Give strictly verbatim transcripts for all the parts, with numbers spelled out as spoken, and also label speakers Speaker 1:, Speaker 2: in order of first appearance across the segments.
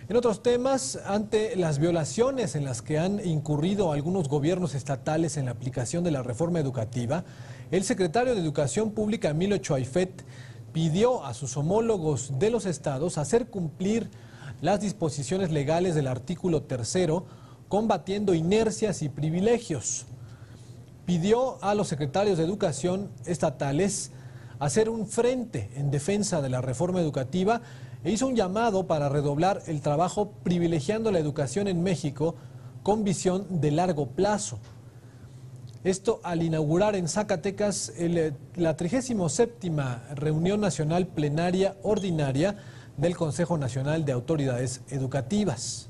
Speaker 1: En otros temas, ante las violaciones en las que han incurrido algunos gobiernos estatales en la aplicación de la reforma educativa, el secretario de Educación Pública, Emilio Choaifet, pidió a sus homólogos de los estados hacer cumplir las disposiciones legales del artículo tercero, combatiendo inercias y privilegios. Pidió a los secretarios de Educación estatales hacer un frente en defensa de la reforma educativa e hizo un llamado para redoblar el trabajo privilegiando la educación en México con visión de largo plazo. Esto al inaugurar en Zacatecas el, la trigésima séptima Reunión Nacional Plenaria Ordinaria del Consejo Nacional de Autoridades Educativas.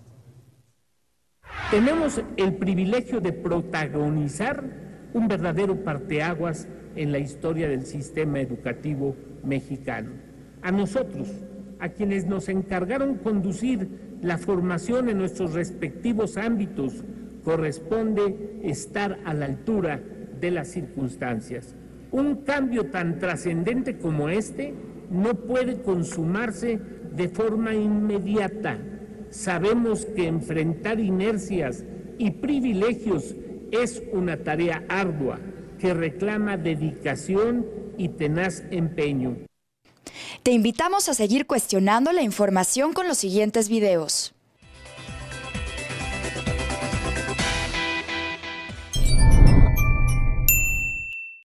Speaker 2: Tenemos el privilegio de protagonizar un verdadero parteaguas en la historia del sistema educativo mexicano. A nosotros, a quienes nos encargaron conducir la formación en nuestros respectivos ámbitos, corresponde estar a la altura de las circunstancias. Un cambio tan trascendente como este no puede consumarse de forma inmediata. Sabemos que enfrentar inercias y privilegios es una tarea ardua que reclama dedicación y tenaz empeño.
Speaker 3: Te invitamos a seguir cuestionando la información con los siguientes videos.